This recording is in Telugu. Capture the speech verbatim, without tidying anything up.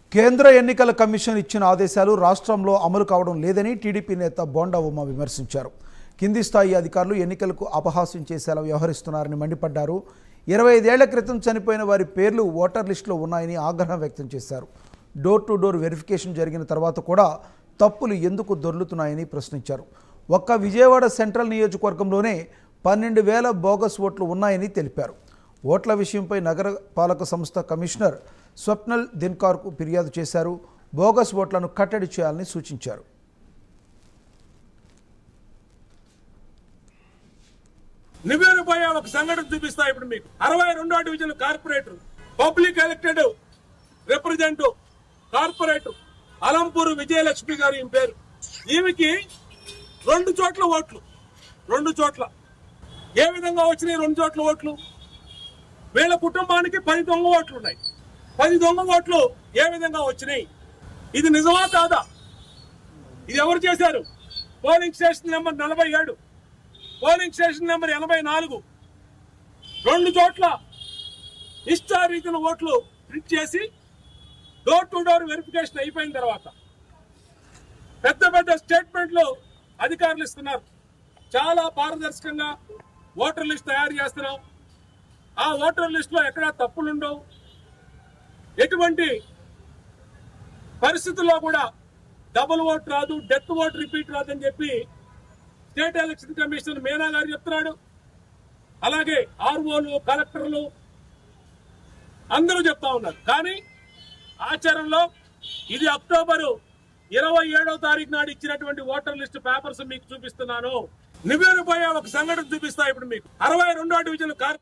కేంద్ర ఎన్నికల కమిషన్ ఇచ్చిన ఆదేశాలు రాష్ట్రంలో అమలు కావడం లేదని టీడీపీ నేత బోండా ఉమ విమర్శించారు. కింది స్థాయి అధికారులు ఎన్నికలకు అపహాస్యం చేసేలా వ్యవహరిస్తున్నారని మండిపడ్డారు. ఇరవై ఐదేళ్ల క్రితం చనిపోయిన వారి పేర్లు ఓటర్ లిస్టులో ఉన్నాయని ఆగ్రహం వ్యక్తం చేశారు. డోర్ టు డోర్ వెరిఫికేషన్ జరిగిన తర్వాత కూడా తప్పులు ఎందుకు దొర్లుతున్నాయని ప్రశ్నించారు. ఒక్క విజయవాడ సెంట్రల్ నియోజకవర్గంలోనే పన్నెండు వేల బోగస్ ఓట్లు ఉన్నాయని తెలిపారు. ఓట్ల విషయంపై నగర పాలక సంస్థ కమిషనర్ స్వప్నల్ దిన్కార్కు ఫిర్యాదు చేశారు. బోగస్ ఓట్లను కట్టడి చేయాలని సూచించారు. నివేరుపోయే ఒక సంఘటన చూపిస్తా. ఇప్పుడు మీకు అరవై రెండో division corporator public elected representative corporator Alampur Vijayalakshmi గారు ఈమె పేరు. ఈమెకి రెండు చోట్ల ఓట్లు రెండు చోట్ల ఏ విధంగా వచ్చినాయి? రెండు చోట్ల ఓట్లు వీళ్ళ కుటుంబానికి పది దొంగ ఓట్లు ఉన్నాయి. పది దొంగ ఓట్లు ఏ విధంగా వచ్చినాయి? ఇది నిజమా కాదా? ఇది ఎవరు చేశారు? పోలింగ్ స్టేషన్ నెంబర్ నలభై ఏడు పోలింగ్ స్టేషన్ నెంబర్ ఎనభై నాలుగు రెండు చోట్ల ఇష్టారీతిన ఓట్లు ప్రింట్ చేసి డోర్ టు డోర్ వెరిఫికేషన్ అయిపోయిన తర్వాత పెద్ద పెద్ద స్టేట్మెంట్లు అధికారులు ఇస్తున్నారు. చాలా పారదర్శకంగా ఓటర్ లిస్ట్ తయారు చేస్తున్నాం. ఆ ఓటర్ లిస్ట్ లో ఎక్కడా తప్పులుండవు. ఎటువంటి పరిస్థితుల్లో కూడా డబుల్ ఓట్ రాదు, డెత్ ఓట్ రిపీట్ రాదు అని చెప్పి స్టేట్ ఎలక్షన్ కమిషన్ మీనా గారు చెప్తున్నాడు. అలాగే ఆర్ఓలు, కలెక్టర్లు అందరూ చెప్తా ఉన్నారు. కానీ ఆచరణలో ఇది అక్టోబరు ఇరవై ఏడవ తారీఖు నాడు ఇచ్చినటువంటి ఓటర్ లిస్ట్ పేపర్స్ మీకు చూపిస్తున్నాను. నివేరుపోయే ఒక సంఘటన చూపిస్తా. ఇప్పుడు మీకు అరవై రెండో డివిజన్